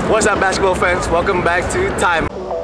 What's up basketball fans, welcome back to Time.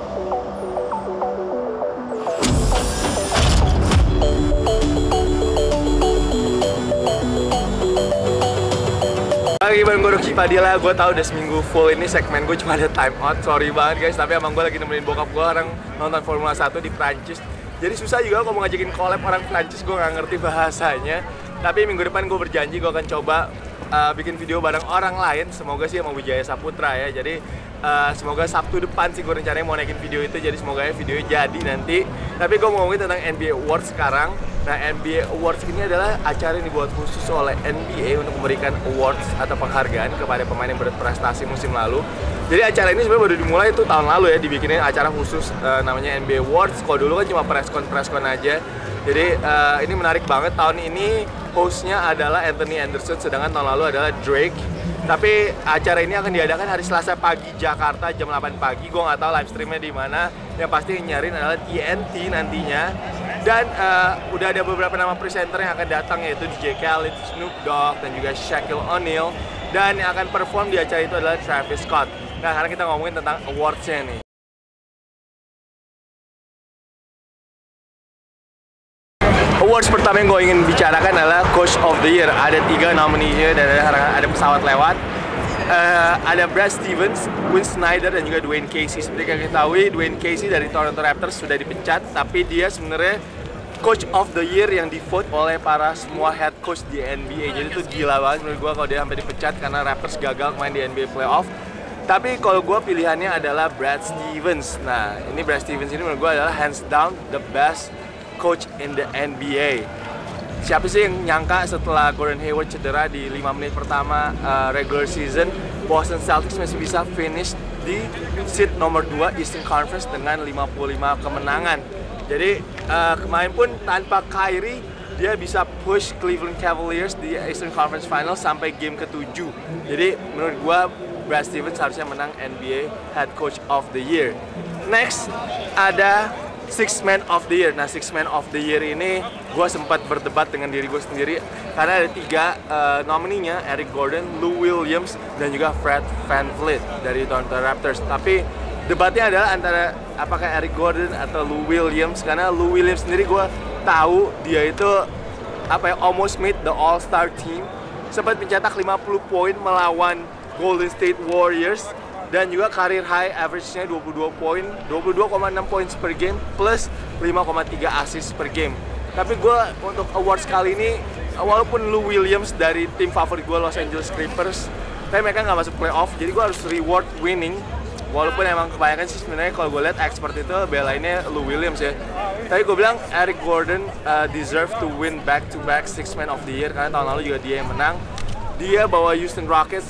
Lagi bareng gue Ruki Padilla. Gue tau udah seminggu full ini segmen gue cuma ada time out. Sorry banget guys, tapi emang gue lagi nemenin bokap gue orang nonton Formula 1 di Prancis. Jadi susah juga kalau mau ngajakin collab orang Prancis, gue nggak ngerti bahasanya. Tapi minggu depan gue berjanji gue akan coba bikin video bareng orang lain. Semoga sih sama Wijaya Saputra ya. Jadi semoga Sabtu depan sih gue rencananya mau naikin video itu. Jadi semoga videonya jadi nanti. Tapi gue mau ngomongin tentang NBA Awards sekarang. Nah, NBA Awards ini adalah acara yang dibuat khusus oleh NBA untuk memberikan awards atau penghargaan kepada pemain yang berprestasi musim lalu. Jadi acara ini sebenarnya baru dimulai itu tahun lalu ya, dibikinin acara khusus namanya NBA Awards. Kalau dulu kan cuma press-con aja. Jadi ini menarik banget. Tahun ini hostnya adalah Anthony Anderson, sedangkan tahun lalu adalah Drake. Tapi acara ini akan diadakan hari Selasa pagi Jakarta jam 8 pagi. Gue nggak tahu live streamnya di mana. Yang pasti yang nyariin adalah TNT nantinya. Dan udah ada beberapa nama presenter yang akan datang, yaitu DJ Khaled, Snoop Dogg, dan juga Shaquille O'Neal. Dan yang akan perform di acara itu adalah Travis Scott. Nah, sekarang kita ngomongin tentang awards-nya nih. Awards pertama yang gue ingin bicarakan adalah Coach of the Year. Ada 3 nominee dan ada pesawat lewat. Ada Brad Stevens, Quinn Snyder, dan juga Dwayne Casey. Seperti yang kita ketahui, Dwayne Casey dari Toronto Raptors sudah dipecat, tapi dia sebenarnya Coach of the Year yang di-vote oleh para semua head coach di NBA. Jadi itu gila banget menurut gue kalau dia sampai dipecat karena Raptors gagal main di NBA Playoff. Tapi kalau gue pilihannya adalah Brad Stevens. Nah, ini Brad Stevens ini menurut gue adalah hands down the best coach in the NBA. Siapa sih yang nyangka setelah Gordon Hayward cedera di 5 menit pertama regular season, Boston Celtics masih bisa finish di seed nomor 2 Eastern Conference dengan 55 kemenangan. Jadi kemarin pun tanpa Kyrie, dia bisa push Cleveland Cavaliers di Eastern Conference Finals sampai game ke-7. Jadi menurut gua Brad Stevens harusnya menang NBA Head Coach of the Year. Next ada Six Man of the Year. Nah, Six Man of the Year ini gue sempat berdebat dengan diri gue sendiri karena ada 3 nomininya, Eric Gordon, Lou Williams, dan juga Fred VanVleet dari Toronto Raptors. Tapi debatnya adalah antara apakah Eric Gordon atau Lou Williams, karena Lou Williams sendiri gue tahu dia itu almost made the All-Star team, sempat mencetak 50 poin melawan Golden State Warriors. Dan juga karir high average-nya 22 poin, 22,6 points per game plus 5,3 assist per game. Tapi gue untuk awards kali ini, walaupun Lou Williams dari tim favorit gue Los Angeles Clippers, tapi mereka nggak masuk playoff, jadi gue harus reward winning. Walaupun emang kebanyakan sih sebenarnya kalau gue lihat expert itu belainnya Lou Williams ya. Tapi gue bilang Eric Gordon deserve to win back-to-back Six Man of the Year karena tahun lalu juga dia yang menang. Dia bawa Houston Rockets.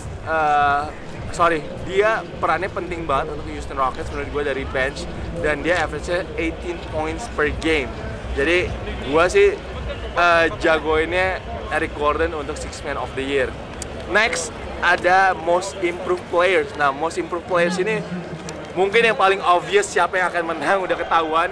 Dia perannya penting banget untuk Houston Rockets menurut gue dari bench, dan dia average-nya 18 points per game. Jadi gue sih jagoinnya Eric Gordon untuk Six Man of the Year. Next ada Most Improved Players. Nah, Most Improved Players ini mungkin yang paling obvious siapa yang akan menang udah ketahuan.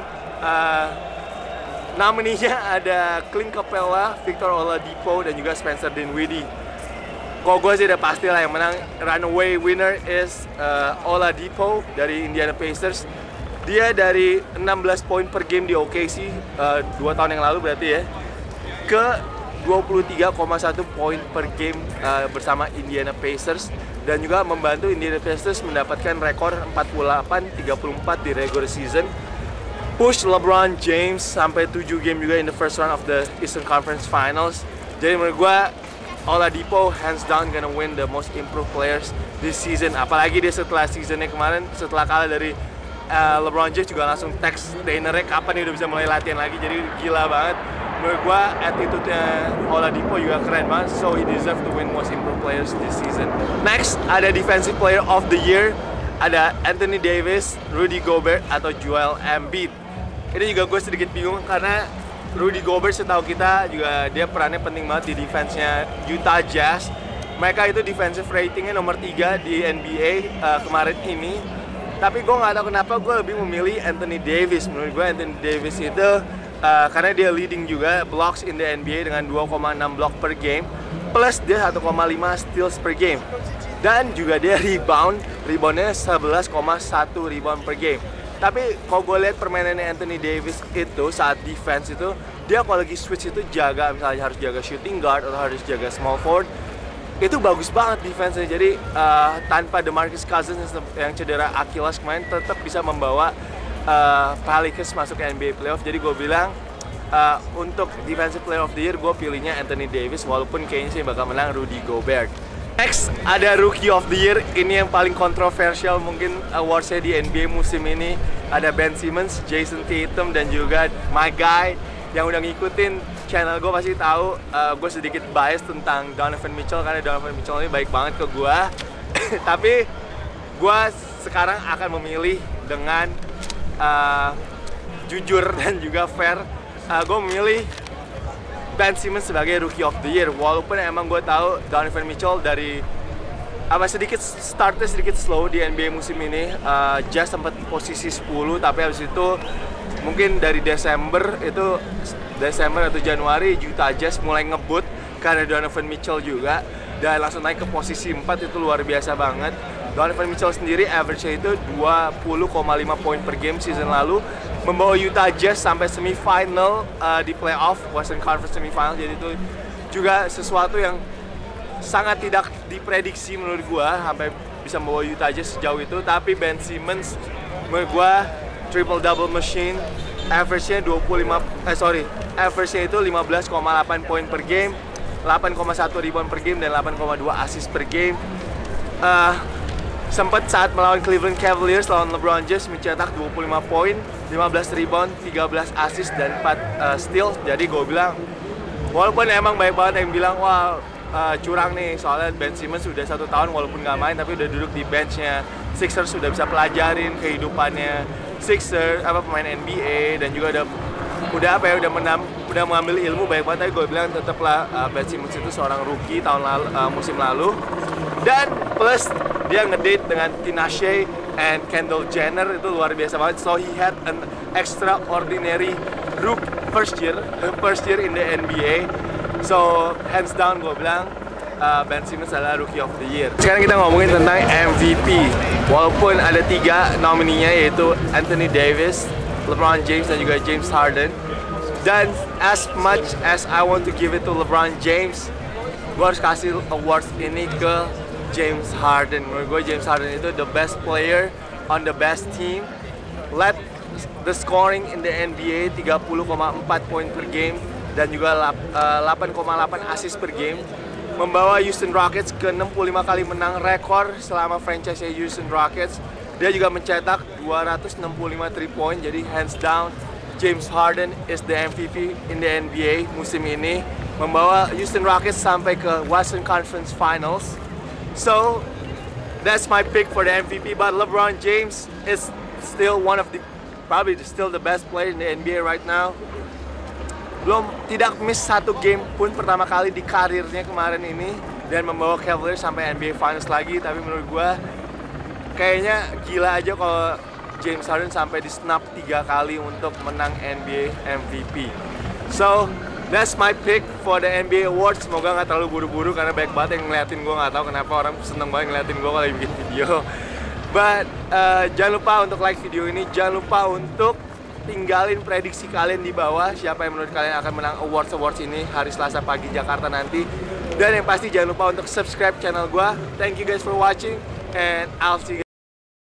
Nominee-nya ada Clint Capella, Victor Oladipo, dan juga Spencer Dinwiddie. Kalau gue sih udah pasti lah yang menang. Runaway winner is Oladipo dari Indiana Pacers. Dia dari 16 poin per game di OKC 2 tahun yang lalu berarti ya, ke 23,1 poin per game bersama Indiana Pacers, dan juga membantu Indiana Pacers mendapatkan rekor 48-34 di regular season. Push LeBron James sampai 7 game juga in the first round of the Eastern Conference Finals. Jadi menurut gue Oladipo hands down gonna win the Most Improved Players this season. Apalagi dia setelah seasonnya kemarin, setelah kalah dari LeBron James juga langsung text trainernya kapan dia udah bisa mulai latihan lagi. Jadi gila banget. Menurut gua attitude-nya Oladipo juga keren banget. So he deserve to win Most Improved Players this season. Next ada Defensive Player of the Year. Ada Anthony Davis, Rudy Gobert, atau Joel Embiid. Ini juga gue sedikit bingung karena Rudy Gobert setahu kita juga dia perannya penting banget di defense-nya Utah Jazz. Mereka itu defensive ratingnya nomor 3 di NBA kemarin ini. Tapi gue nggak tahu kenapa gue lebih memilih Anthony Davis. Menurut gue Anthony Davis itu karena dia leading juga blocks in the NBA dengan 2,6 block per game, plus dia 1,5 steals per game. Dan juga dia reboundnya 11,1 rebound per game. Tapi kalau gue lihat permainannya Anthony Davis itu saat defense itu, dia kalau lagi switch itu jaga, misalnya harus jaga shooting guard atau harus jaga small forward, itu bagus banget defense-nya. Jadi tanpa DeMarcus Cousins yang cedera Achilles kemarin tetap bisa membawa Pelicans masuk ke NBA playoff. Jadi gue bilang untuk defensive player of the year gue pilihnya Anthony Davis, walaupun kayaknya sih bakal menang Rudy Gobert. Next ada Rookie of the Year, ini yang paling kontroversial mungkin awards-nya di NBA musim ini. Ada Ben Simmons, Jason Tatum, dan juga my guy yang udah ngikutin channel gue pasti tahu gue sedikit bias tentang Donovan Mitchell, karena Donovan Mitchell ini baik banget ke gue. Tapi gue sekarang akan memilih dengan jujur dan juga fair. Gue memilih Ben Simmons sebagai Rookie of the Year, walaupun emang gue tahu Donovan Mitchell dari startnya sedikit slow di NBA musim ini. Jazz sempat posisi 10, tapi habis itu mungkin dari Desember atau Januari Utah Jazz mulai ngebut karena Donovan Mitchell juga, dan langsung naik ke posisi 4. Itu luar biasa banget. Donovan Mitchell sendiri average-nya itu 20,5 poin per game season lalu, membawa Utah Jazz sampai semifinal di playoff Western Conference semifinal. Jadi itu juga sesuatu yang sangat tidak diprediksi menurut gua, sampai bisa membawa Utah Jazz sejauh itu. Tapi Ben Simmons menurut gua triple double machine, average-nya itu 15,8 poin per game, 8,1 rebound per game, dan 8,2 assist per game. Sempat saat melawan Cleveland Cavaliers lawan LeBron James mencetak 25 poin, 15 rebound, 13 assist, dan 4 steal. Jadi gue bilang, walaupun emang banyak banget yang bilang wah curang nih, soalnya Ben Simmons sudah 1 tahun walaupun nggak main tapi udah duduk di benchnya Sixers, sudah bisa pelajarin kehidupannya Sixers, pemain NBA, dan juga udah mengambil ilmu banyak banget. Tapi gue bilang tetaplah Ben Simmons itu seorang rookie musim lalu. Dan plus dia ngedate dengan Tina Shea and Kendall Jenner, itu luar biasa banget. So he had an extraordinary first year in the NBA. So hands down gue bilang Ben Simmons adalah Rookie of the Year. Sekarang kita ngomongin tentang MVP. Walaupun ada 3 nomininya, yaitu Anthony Davis, LeBron James, dan juga James Harden. Dan as much as I want to give it to LeBron James, gue harus kasih awards ini ke James Harden. Menurut gue James Harden itu the best player on the best team. Led the scoring in the NBA 30,4 poin per game dan juga 8,8 assist per game. Membawa Houston Rockets ke 65 kali menang, rekor selama franchise Houston Rockets. Dia juga mencetak 265 3 point. Jadi hands down James Harden is the MVP in the NBA musim ini. Membawa Houston Rockets sampai ke Western Conference Finals. So that's my pick for the MVP. But LeBron James is still probably still the best player in the NBA right now. Tidak miss 1 game pun pertama kali di karirnya kemarin ini, dan membawa Cavaliers sampai NBA Finals lagi. Tapi menurut gue kayaknya gila aja kalau James Harden sampai di snap 3 kali untuk menang NBA MVP. So that's my pick for the NBA Awards. Semoga nggak terlalu buru-buru karena banyak banget yang ngeliatin gue. Nggak tahu kenapa orang seneng banget ngeliatin gue kalau bikin video. But jangan lupa untuk like video ini. Jangan lupa untuk tinggalin prediksi kalian di bawah. Siapa yang menurut kalian akan menang awards ini hari Selasa pagi Jakarta nanti. Dan yang pasti jangan lupa untuk subscribe channel gue. Thank you guys for watching, and I'll see you guys.